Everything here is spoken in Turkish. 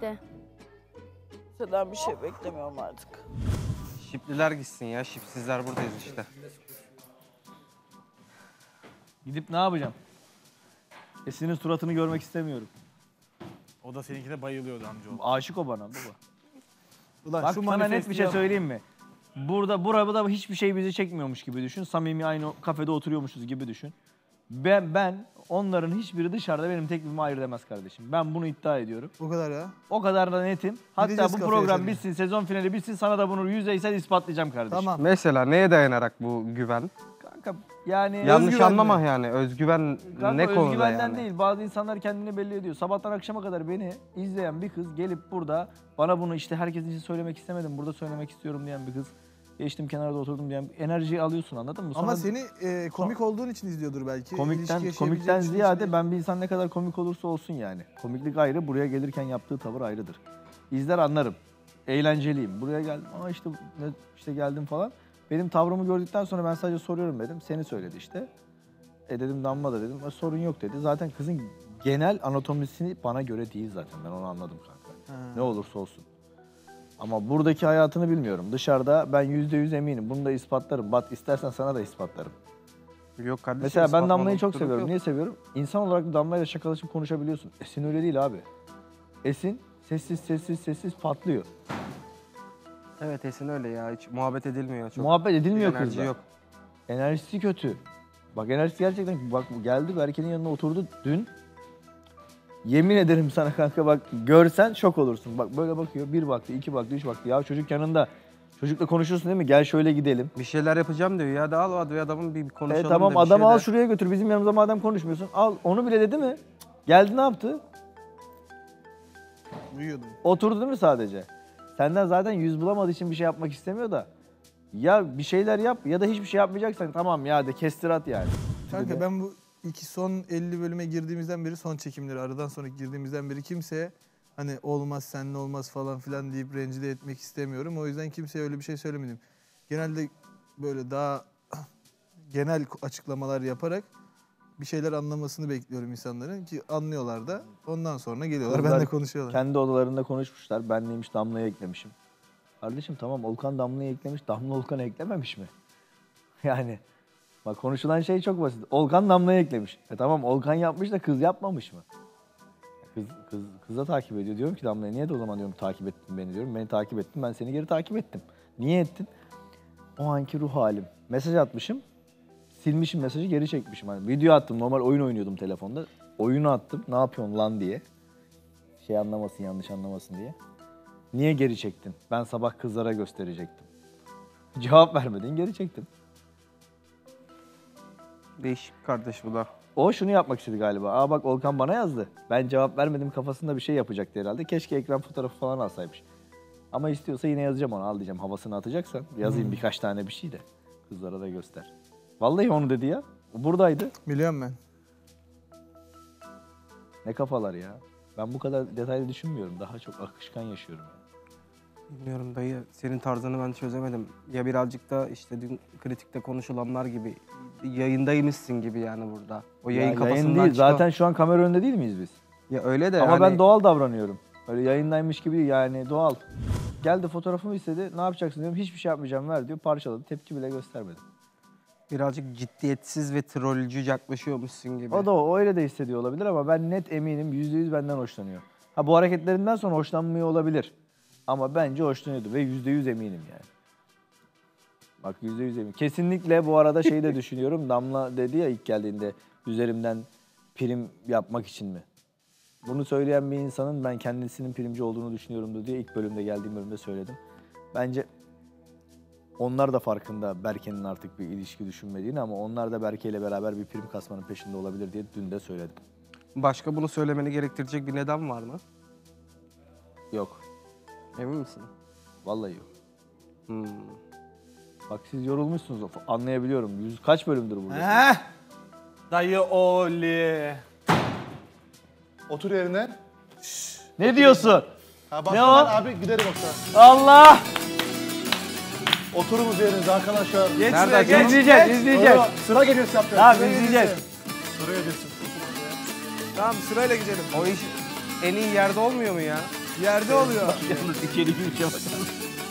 Bitti. Senden bir şey beklemiyorum artık. Şipliler gitsin ya. Şipsizler buradayız işte. Gidip ne yapacağım? Esin'in suratını görmek istemiyorum. O da seninkine bayılıyordu amcaoğlu. Aşık o bana baba. Ulan Bak şu sana net bir manifesti şey yap. söyleyeyim mi? Burada hiçbir şey bizi çekmiyormuş gibi düşün. Samimi aynı kafede oturuyormuşuz gibi düşün. Ben onların hiçbiri dışarıda benim teklifimi hayır demez kardeşim. Ben bunu iddia ediyorum. O kadar ya. O kadar da netim. Hatta Gideceğiz bu kafeye program seninle. bitsin, sezon finali bitsin sana da bunu yüzeysel ispatlayacağım kardeşim. Tamam. Mesela neye dayanarak bu güven? Kanka yani... Yanlış Özgüven anlama mi? yani. Özgüven Kanka ne konuda özgüvenden yani? değil. Bazı insanlar kendini belli ediyor. Sabahtan akşama kadar beni izleyen bir kız gelip burada bana bunu işte herkes için söylemek istemedim. Burada söylemek istiyorum diyen bir kız. Geçtim kenarda oturdum diyen enerjiyi alıyorsun anladın mı? Ama Sonra seni komik olduğun için izliyordur belki. İlişki komikten yaşayabileceğin için ziyade değil. ben bir insan ne kadar komik olursa olsun yani. Komiklik ayrı, buraya gelirken yaptığı tavır ayrıdır. İzler anlarım. Eğlenceliyim. Buraya geldim. İşte geldim falan. Benim tavrımı gördükten sonra ben sadece soruyorum dedim. Seni söyledi işte. Dedim Damla da dedim. Sorun yok dedi. Zaten kızın genel anatomisi bana göre değil zaten. Ben onu anladım kanka. Ne olursa olsun. Ama buradaki hayatını bilmiyorum. Dışarıda ben %100 eminim. Bunu da ispatlarım. Bat istersen sana da ispatlarım. Yok kardeşim. Mesela ben ispatlamak Damla'yı çok durumu seviyorum. yok. Niye seviyorum? İnsan olarak Damla'yla şakalaşıp konuşabiliyorsun. Esin öyle değil abi. Esin sessiz patlıyor. Evet Esin öyle ya. Hiç muhabbet edilmiyor. Çok Muhabbet edilmiyor enerji kızla. yok. Enerjisi kötü. Bak enerjisi gerçekten bak geldi Berke'nin yanına oturdu dün. Yemin ederim sana kanka bak görsen şok olursun. Bak böyle bakıyor. 1 baktı, 2 baktı, 3 baktı. Ya çocuk yanında. Çocukla konuşuyorsun değil mi? Gel şöyle gidelim. Bir şeyler yapacağım diyor ya. Da al adamın bir konuşalım Tamam da bir adamı al şeyler. şuraya götür. Bizim yanımıza madem konuşmuyorsun. Al onu bile dedi mi? Geldi ne yaptı? Uyuyordum. Oturdu değil mi sadece? Senden zaten yüz bulamadığı için bir şey yapmak istemiyor da. Ya bir şeyler yap ya da hiçbir şey yapmayacaksan tamam ya de kestir at yani. Kanka ben bu son 50 bölüme girdiğimizden beri, son çekimleri aradan sonra girdiğimizden beri kimseye hani olmaz seninle olmaz falan filan deyip rencide etmek istemiyorum. O yüzden kimseye öyle bir şey söylemedim. Genelde böyle daha genel açıklamalar yaparak bir şeyler anlamasını bekliyorum insanların ki anlıyorlar da ondan sonra geliyorlar Kızlar benimle konuşuyorlar. Kendi odalarında konuşmuşlar. Ben neymiş Damla'ya eklemişim. Kardeşim tamam Olkan Damla'ya eklemiş. Damla Olkan'a eklememiş mi? Yani bak konuşulan şey çok basit. Olkan Damla'ya eklemiş. Tamam Olkan yapmış da kız yapmamış mı? Kıza takip ediyor. Diyorum ki Damla'ya niye de o zaman diyorum takip ettin beni diyorum. Beni takip ettin ben seni geri takip ettim. Niye ettin? O anki ruh halim. Mesaj atmışım. Silmişim mesajı geri çekmişim. Hani video attım normal oyun oynuyordum telefonda. Oyunu attım ne yapıyorsun lan diye. Şey anlamasın yanlış anlamasın diye. Niye geri çektin? Ben sabah kızlara gösterecektim. Cevap vermedin geri çektim. Değişik kardeş bu da. O şunu yapmak istedi galiba. Aa bak Olkan bana yazdı. Ben cevap vermedim kafasında bir şey yapacaktı herhalde. Keşke ekran fotoğrafı falan alsaymış. Ama istiyorsa yine yazacağım onu. Al diyeceğim havasını atacaksan. Yazayım birkaç tane bir şey de. Kızlara da göster. Vallahi onu dedi ya. O buradaydı. Biliyorum ben. Ne kafalar ya. Ben bu kadar detaylı düşünmüyorum. Daha çok akışkan yaşıyorum. Bilmiyorum dayı. Senin tarzını ben çözemedim. Ya birazcık da işte dün kritikte konuşulanlar gibi yayındaymışsın gibi yani burada. O yayın Ya kafasından değil. çıkan- Zaten şu an kamera önünde değil miyiz biz? Ya öyle de Ama hani... ben doğal davranıyorum. Öyle yayındaymış gibi değil yani doğal. Geldi fotoğrafımı istedi. Ne yapacaksın diyorum. Hiçbir şey yapmayacağım ver diyor. Parçaladı. Tepki bile göstermedi. Birazcık ciddiyetsiz ve trollcü yaklaşıyormuşsun gibi. O öyle de hissediyor olabilir ama ben net eminim %100 benden hoşlanıyor. Ha bu hareketlerinden sonra hoşlanmıyor olabilir. Ama bence hoşlanıyordu ve %100 eminim yani. Bak %100 eminim. Kesinlikle bu arada şeyi de düşünüyorum. Damla dedi ya ilk geldiğinde üzerimden prim yapmak için mi? Bunu söyleyen bir insanın ben kendisinin primci olduğunu düşünüyorumdu diye ilk bölümde geldiğim bölümde söyledim. Bence onlar da farkında Berke'nin artık bir ilişki düşünmediğini ama onlar da Berke ile beraber bir prim kasmanın peşinde olabilir diye dün de söyledim. Başka bunu söylemeni gerektirecek bir neden var mı? Yok. Emin misin? Vallahi yok. Hmm. Bak siz yorulmuşsunuz. Anlayabiliyorum. Kaç bölümdür burada? Heh. Dayı Oli. Otur yerine. Ne diyorsun? Ha, Ne o? abi giderim yoksa. Allah! Oturunuz yerinize arkadaşlar. Geç Nerede şuraya, acaba? İzleyeceğiz, izleyeceğiz. Sıra geliyorsa yapacağız. Tamam Sıraya izleyeceğiz. gelirsin. Sıraya gelirsin. Tamam sırayla gidelim. O iş en iyi yerde olmuyor mu ya? Yerde oluyor. Yalnız içeri girişe bakalım.